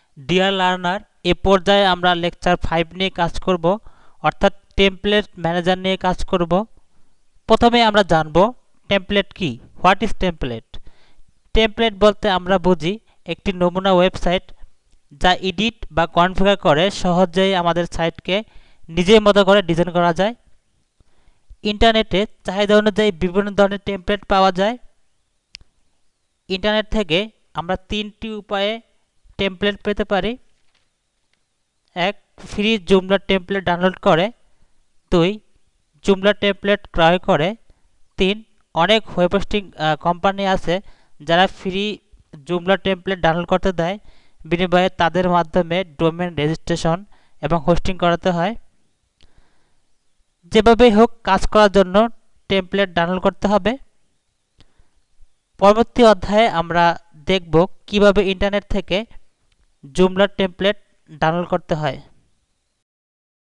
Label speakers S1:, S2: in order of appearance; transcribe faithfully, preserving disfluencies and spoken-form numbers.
S1: Deer learner, এ পর্যায়ে আমরা lecture five নিয়ে কাজ করব, অর্থাৎ টেমপ্লেট ম্যানেজার নিয়ে কাজ করব। প্রথমে আমরা জানব টেমপ্লেট কি, হোয়াট ইজ টেমপ্লেট। টেমপ্লেট বলতে আমরা বুঝি একটি নমুনা ওয়েবসাইট যা এডিট বা কনফিগার করে সহজেই আমাদের সাইটকে নিজের মতো করে ডিজাইন করা যায়। ইন্টারনেটে চাহিদা অনুযায়ী বিভিন্ন ধরনের টেমপ্লেট পাওয়া যায়। ইন্টারনেট থেকে আমরা তিনটি উপায়ে টেমপ্লেট পেতে পারি। এক, ফ্রি জুমলা টেমপ্লেট ডাউনলোড করে। দুই, জুমলা টেমপ্লেট ক্রয় করে। তিন, অনেক ওয়েব হোস্টিং কোম্পানি আছে যারা ফ্রি জুমলা টেমপ্লেট ডাউনলোড করতে দেয়, বিনিময়ে তাদের মাধ্যমে ডোমেন রেজিস্ট্রেশন এবং হোস্টিং করাতে হয়। যেভাবেই হোক কাজ করার জন্য টেমপ্লেট ডাউনলোড করতে হবে। পরবর্তী অধ্যায়ে আমরা দেখব কিভাবে ইন্টারনেট থেকে জুমলা টেমপ্লেট ডাউনলোড করতে হয়।